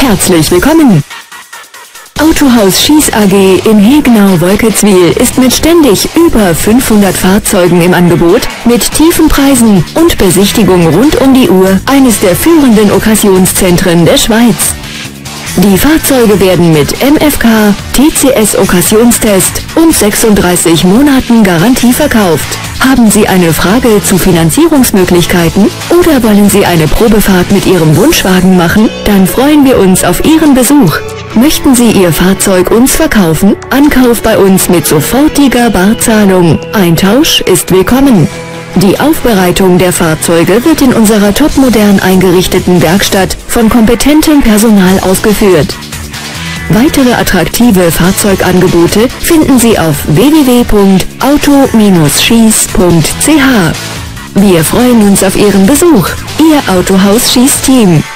Herzlich willkommen! Autohaus Schieß AG in Hegnau-Wolketzwil ist mit ständig über 500 Fahrzeugen im Angebot, mit tiefen Preisen und Besichtigung rund um die Uhr eines der führenden Okkasionszentren der Schweiz. Die Fahrzeuge werden mit MFK, TCS Okkasionstest und 36 Monaten Garantie verkauft. Haben Sie eine Frage zu Finanzierungsmöglichkeiten oder wollen Sie eine Probefahrt mit Ihrem Wunschwagen machen? Dann freuen wir uns auf Ihren Besuch. Möchten Sie Ihr Fahrzeug uns verkaufen? Ankauf bei uns mit sofortiger Barzahlung. Ein Tausch ist willkommen. Die Aufbereitung der Fahrzeuge wird in unserer topmodern eingerichteten Werkstatt von kompetentem Personal ausgeführt. Weitere attraktive Fahrzeugangebote finden Sie auf www.auto-schieß.ch. Wir freuen uns auf Ihren Besuch. Ihr Autohaus Schieß Team.